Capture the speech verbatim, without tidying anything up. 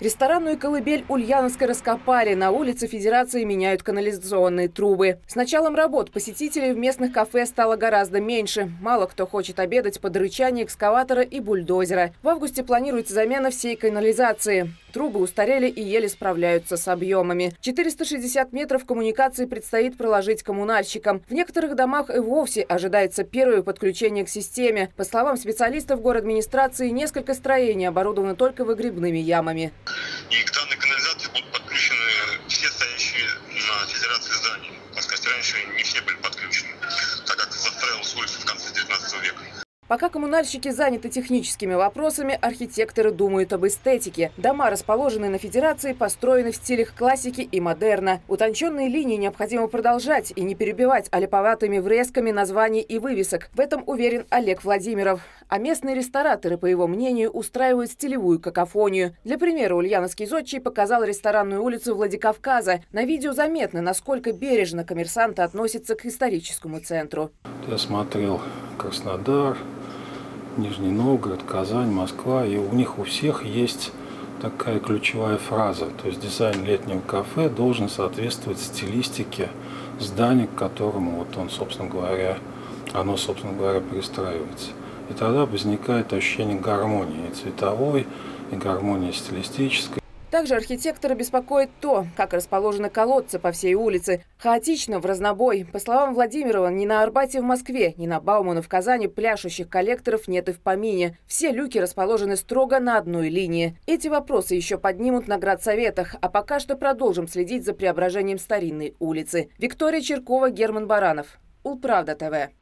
Ресторанную колыбель Ульяновской раскопали. На улице Федерации меняют канализационные трубы. С началом работ посетителей в местных кафе стало гораздо меньше. Мало кто хочет обедать под рычание экскаватора и бульдозера. В августе планируется замена всей канализации. Трубы устарели и еле справляются с объемами. четыреста шестьдесят метров коммуникации предстоит проложить коммунальщикам. В некоторых домах и вовсе ожидается первое подключение к системе. По словам специалистов городадминистрации, несколько строений оборудованы только выгребными ямами. И к данной канализации будут подключены все стоящие на Федерации здания. Так сказать, раньше не все были подключены, так как застраивалась улица в конце девятнадцатого века. Пока коммунальщики заняты техническими вопросами, архитекторы думают об эстетике. Дома, расположенные на Федерации, построены в стилях классики и модерна. Утонченные линии необходимо продолжать и не перебивать аляповатыми врезками названий и вывесок. В этом уверен Олег Владимиров. А местные рестораторы, по его мнению, устраивают стилевую какофонию. Для примера, ульяновский зодчий показал ресторанную улицу Владикавказа. На видео заметно, насколько бережно коммерсанты относятся к историческому центру. Я смотрел Краснодар, Нижний Новгород, Казань, Москва, и у них у всех есть такая ключевая фраза. То есть дизайн летнего кафе должен соответствовать стилистике здания, к которому вот он, собственно говоря, оно, собственно говоря, перестраивается. И тогда возникает ощущение гармонии и цветовой, и гармонии стилистической. Также архитектора беспокоит то, как расположены колодцы по всей улице. Хаотично, в разнобой. По словам Владимирова, ни на Арбате в Москве, ни на Баумана в Казани пляшущих коллекторов нет и в помине. Все люки расположены строго на одной линии. Эти вопросы еще поднимут на градсоветах, а пока что продолжим следить за преображением старинной улицы. Виктория Черкова, Герман Баранов. Улправда ТВ.